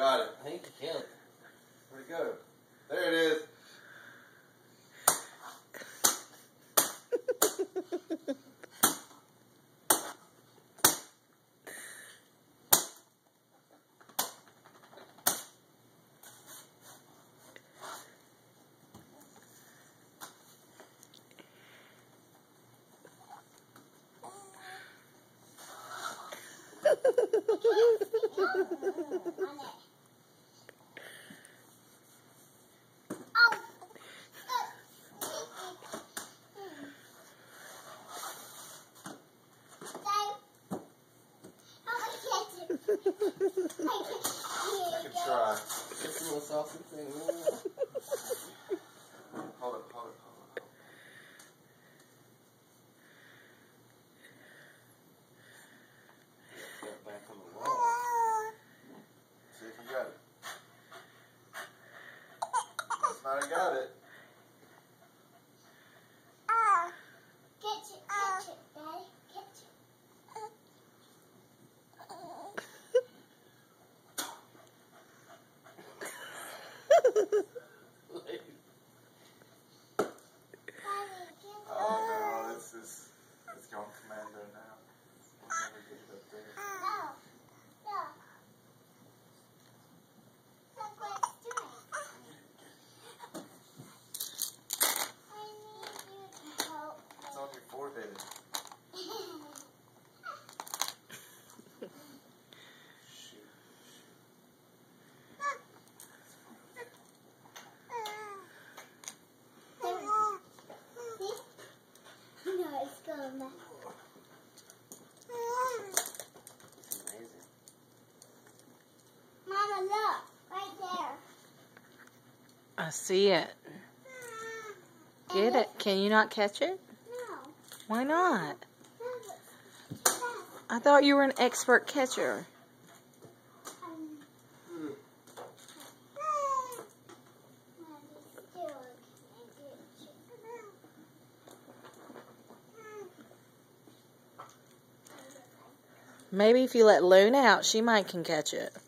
got it. I think you killed it. Where'd it go? There it is. I can try. Get some more sausage thing. Hold it. Get back on the wall. See if you got it. That's not, I got it. Catch it, Daddy. Catch it. Oh no, it's going commando now. We'll never get it up there. No. Look what it's doing. I need you to help me. It's on your forehead. No, it's going back. It's amazing. Mama, look. Right there. I see it. Get it. Can you not catch it? No. Why not? I thought you were an expert catcher. Maybe if you let Luna out, she might can catch it.